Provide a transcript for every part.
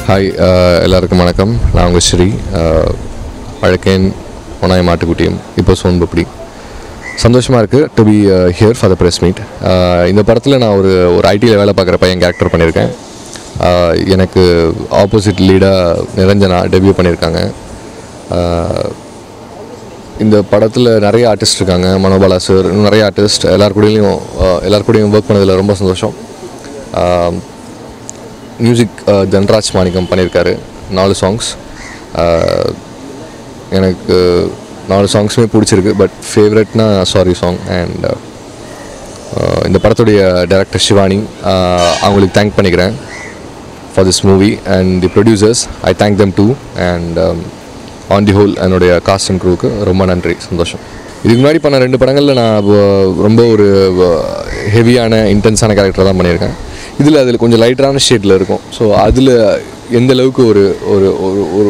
Hi, எல்லாருக்கும் வணக்கம். நான் உங்கள் ஸ்ரீ. வழக்கேன் ஒனாய் மாட்டுக்குட்டியும் இப்போ சோன் பப்படி. சந்தோஷமாக இருக்குது to be here for the press meet. இந்த படத்தில் நான் ஒரு ஐடியில் வேலை பார்க்குற பையன் கேரக்டர் பண்ணியிருக்கேன். எனக்கு ஆப்போசிட் லீடாக நிரஞ்சனா டெபியூ பண்ணியிருக்காங்க. இந்த படத்தில் நிறைய ஆர்டிஸ்ட் இருக்காங்க. மனோபாலா சார், இன்னும் நிறைய ஆர்டிஸ்ட். எல்லாருக்கூடையும் ஒர்க் பண்ணதில் ரொம்ப சந்தோஷம். மியூசிக் தன்ராஜ் மாணிக்கம் பண்ணியிருக்காரு. 4 சாங்ஸ். எனக்கு 4 சாங்ஸுமே பிடிச்சிருக்கு. பட் ஃபேவரட்னா சாரி சாங். அண்ட் இந்த படத்துடைய டைரக்டர் சிவானி, அவங்களுக்கு தேங்க் பண்ணிக்கிறேன் for this movie. And the producers, I thank them too. And on the whole என்னுடைய காஸ்ட் அண்ட் க்ரூவுக்கு ரொம்ப நன்றி, சந்தோஷம். இதுக்கு முன்னாடி பண்ண 2 படங்களில் நான் ரொம்ப ஒரு ஹெவியான இன்டென்ஸான கேரக்டர் தான் பண்ணியிருக்கேன். அதில் கொஞ்சம் லைட்டரான ஷேட்டில் இருக்கும். ஸோ அதில் எந்த அளவுக்கு ஒரு ஒரு ஒரு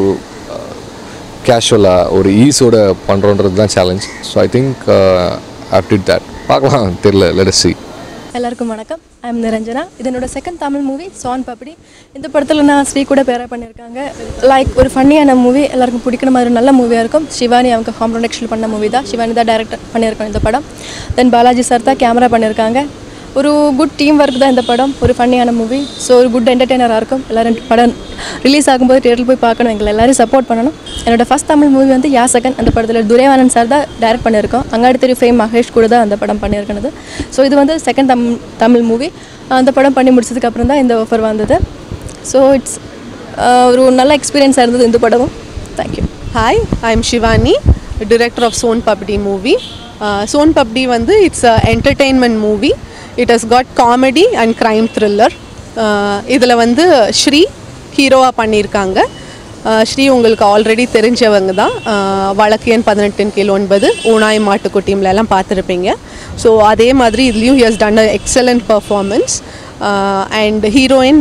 கேஷுவலாக ஒரு ஈஸோட பண்ணுறோன்றது தான் challenge. So I think I did that. பார்க்கலாம், தெரியல, லெட் அஸ் சீ. எல்லாருக்கும் வணக்கம். I am Niranjana. இது என்னோட செகண்ட் தமிழ் மூவி சோன் பப்படி. இந்த படத்தில் நான் ஸ்ரீ கூட பேரா பண்ணியிருக்காங்க. லைக் ஒரு ஃபன்னியான மூவி, எல்லாருக்கும் பிடிக்கிற மாதிரி நல்ல மூவியாக இருக்கும். சிவானி அவங்க ஹோம் ப்ரொடக்ஷன் பண்ண மூவி தான். சிவானி தான் டைரக்டர் பண்ணியிருக்கோம் இந்த படம். தென் பாலாஜி சார் தான் கேமரா பண்ணியிருக்காங்க. ஒரு குட் டீம் ஒர்க் தான் இந்த படம். ஒரு ஃபன்னியான மூவி. ஸோ ஒரு குட் என்டர்டெய்னராக இருக்கும். எல்லோரும் படம் ரிலீஸ் ஆகும்போது தியேட்டரில் போய் பார்க்கணும். எங்களை எல்லோரும் சப்போர்ட் பண்ணணும். என்னோடய ஃபஸ்ட் தமிழ் மூவி வந்து யாசகன். அந்த படத்தில் துரைவானன் சார் தான் டைரக்ட் பண்ணியிருக்கோம். அங்காடி திரு ஃபேம் மகேஷ் கூட தான் அந்த படம் பண்ணியிருக்கனது. ஸோ இது வந்து செகண்ட் தமிழ் மூவி. அந்த படம் பண்ணி முடிச்சதுக்கப்புறம் தான் இந்த ஆஃபர் வந்தது. ஸோ இட்ஸ் ஒரு நல்ல எக்ஸ்பீரியன்ஸாக இருந்தது இந்த படமும். Thank you. Hi, I am Shivani, director of Son Papdi movie. Son Papdi வந்து it's a entertainment movie. It has got comedy and crime thriller. இதில் வந்து ஸ்ரீ ஹீரோவாக பண்ணியிருக்காங்க. ஸ்ரீ உங்களுக்கு ஆல்ரெடி தெரிஞ்சவங்க தான். வழக்கேன் 18/9 ஊனாய் மாட்டுக்குட்டியம்லாம் பார்த்துருப்பீங்க. ஸோ அதே மாதிரி இதுலேயும் he has done an excellent performance. And heroine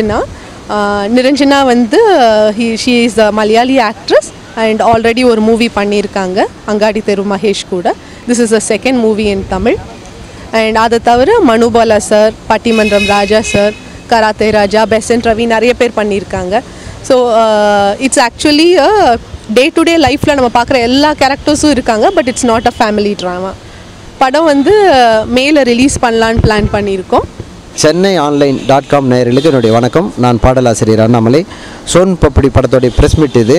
Niranjana வந்து she is a Malayali actress and already ஒரு மூவி பண்ணியிருக்காங்க அங்காடி தெரு மகேஷ் கூட. This is the second movie in Tamil. And அதை தவிர Manobala sir, Pattimandram Raja sir, Karate Raja, Besant Ravi நிறைய பேர் பண்ணியிருக்காங்க. So it's actually day to day லைஃப்பில் நம்ம பார்க்குற எல்லா கேரக்டர்ஸும் இருக்காங்க. But it's not a family drama. படம் வந்து மேலே ரிலீஸ் பண்ணலான்னு பிளான் பண்ணியிருக்கோம். சென்னை online.com நேயர்களுக்கு என்னுடைய வணக்கம். நான் பாடலாசிரியர் அண்ணாமலை. சோன் பப்படி படத்தோடைய ப்ரெஸ் மீட் இது.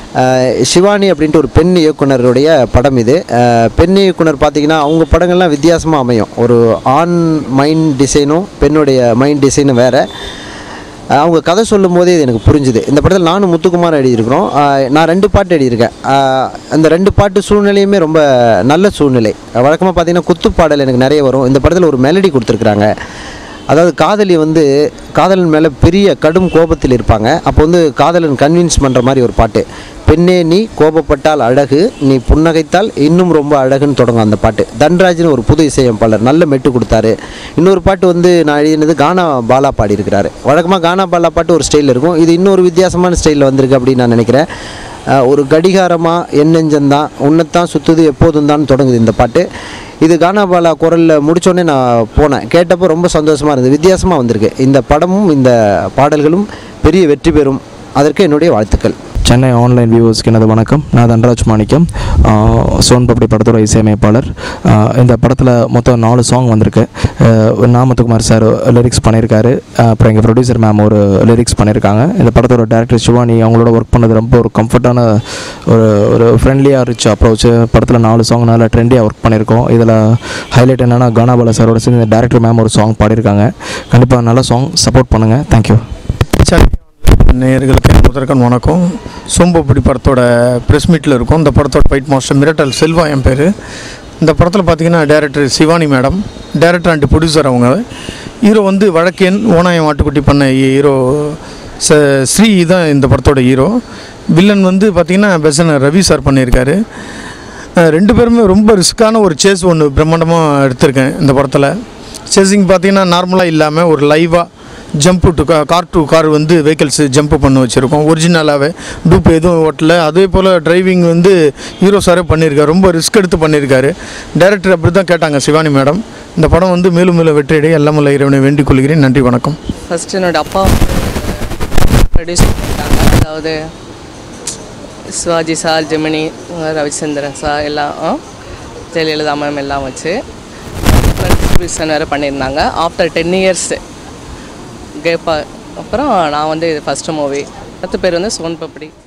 சிவானி அப்படின்ட்டு ஒரு பெண் இயக்குனருடைய படம் இது. பெண் இயக்குனர் பார்த்திங்கன்னா அவங்க படங்கள்லாம் வித்தியாசமாக அமையும். ஒரு ஆண் மைண்ட் டிசைனும் பெண்ணுடைய மைண்ட் டிசைனும் வேறு. அவங்க கதை சொல்லும் போதே இது எனக்கு புரிஞ்சுது. இந்த படத்தில் நானும் முத்துக்குமார் எழுதியிருக்கிறோம். நான் 2 பாட்டு எழுதியிருக்கேன். அந்த 2 பாட்டு சூழ்நிலையுமே ரொம்ப நல்ல சூழ்நிலை. வழக்கமாக பார்த்திங்கன்னா குத்துப்பாடல் எனக்கு நிறைய வரும். இந்த படத்தில் ஒரு மெலடி கொடுத்துருக்குறாங்க. அதாவது காதலி வந்து காதலன் மேலே பெரிய கடும் கோபத்தில் இருப்பாங்க. அப்போ வந்து காதலன் கன்வின்ஸ் பண்ணுற மாதிரி ஒரு பாட்டு. பெண்ணே நீ கோபப்பட்டால் அழகு, நீ புன்னகைத்தால் இன்னும் ரொம்ப அழகுன்னு தொடங்கும் அந்த பாட்டு. தன்ராஜ்னு ஒரு புது இசையமைப்பாளர் நல்ல மெட்டு கொடுத்தாரு. இன்னொரு பாட்டு வந்து நான் எழுதினது கானா பாலா பாடியிருக்கிறாரு. வழக்கமாக கானா பாலா பாட்டு ஒரு ஸ்டைலில் இருக்கும். இது இன்னொரு வித்தியாசமான ஸ்டைலில் வந்திருக்கு அப்படின்னு நான் நினைக்கிறேன். ஒரு கடிகாரமாக எண்ணெஞ்சந்தான் உன்னைத்தான் சுற்றுது எப்போதும் தான் தொடங்குது இந்த பாட்டு. இது கானாபாலா குரலில் முடித்தோடனே நான் போனேன். கேட்டப்போ ரொம்ப சந்தோஷமாக இருந்தது. வித்தியாசமாக வந்திருக்கு. இந்த படமும் இந்த பாடல்களும் பெரிய வெற்றி பெறும். அதற்கு என்னுடைய வாழ்த்துக்கள். சென்னை ஆன்லைன் வியூவர்ஸ்க்கு எனது வணக்கம். நான் தன்ராஜ் மாணிக்கம், சோன் பப்படி படத்தோட இசையமைப்பாளர். இந்த படத்தில் மொத்தம் 4 சாங் வந்திருக்கு. முத்துக்குமார் சார் லிரிக்ஸ் பண்ணியிருக்காரு. அப்புறம் எங்கள் ப்ரொடியூசர் மேம் ஒரு லிரிக்ஸ் பண்ணியிருக்காங்க. இந்த படத்தோட டேரக்டர் சிவானி, அவங்களோட ஒர்க் பண்ணது ரொம்ப ஒரு கம்ஃபர்ட்டான ஒரு ஃப்ரெண்ட்லியாக ரிச் அப்ரோச். படத்தில் 4 சாங் நல்லா ட்ரெண்டியாக ஒர்க் பண்ணியிருக்கோம். இதில் ஹைலைட் என்னென்னா கானாபாலா சாரோட சேர்ந்து டேரக்டர் மேம் ஒரு சாங் பாடியிருக்காங்க. கண்டிப்பாக நல்ல சாங், சப்போர்ட் பண்ணுங்கள். தேங்க்யூ. நேயர்களுக்கு முதற்கண் வணக்கம். சோன் பப்படி படத்தோட ப்ரெஸ் மீட்டில் இருக்கும். இந்த படத்தோட ஃபைட் மாஸ்டர் மிரட்டல் செல்வா என் பேர். இந்த படத்தில் பார்த்திங்கன்னா director Shivani madam, director and producer அவங்க. ஹீரோ வந்து வழக்கேன் ஓனாயம் மாட்டுக்குட்டி பண்ண ஹீரோ ஸ்ரீ தான் இந்த படத்தோட ஹீரோ. வில்லன் வந்து பார்த்திங்கன்னா பெசன் ரவி சார் பண்ணியிருக்காரு. 2 பேருமே ரொம்ப ரிஸ்க்கான ஒரு சேஸ் ஒன்று பிரம்மாண்டமாக எடுத்திருக்கேன் இந்த படத்தில். சேஸிங் பார்த்திங்கன்னா நார்மலாக இல்லாமல் ஒரு லைவாக ஜம்ப்பு டு கார் வந்து வெஹிக்கிள்ஸ் ஜம்ப்பு பண்ண வச்சுருக்கோம். ஒரிஜினலாகவே டூப் எதுவும் ஓட்டல. அதே போல் டிரைவிங் வந்து ஹீரோ சாரே பண்ணியிருக்காரு. ரொம்ப ரிஸ்க் எடுத்து பண்ணியிருக்காரு. டைரக்டர் அப்படி தான் கேட்டாங்க சிவானி மேடம். இந்த படம் வந்து மேலும் மேலும் வெற்றியடைய எல்லாம் இறைவனை வேண்டிக் கொள்கிறேன். நன்றி, வணக்கம். ஃபஸ்ட்டு என்னோடய அப்பா ப்ரொடியூஸ் பண்ணிட்டாங்க. அதாவது சிவாஜி சார், ஜெமினி, ரவிச்சந்திரன் சார் எல்லாம், ஜெயலலிதா மேம் எல்லாம் வச்சு டிஸ்ட்ரிபியூஷன் வேறு பண்ணியிருந்தாங்க. ஆஃப்டர் 10 years கேப்பா அப்புறம் நான் வந்து இது ஃபஸ்ட்டு மூவி. 10 பேர் வந்து சோன் பப்படி.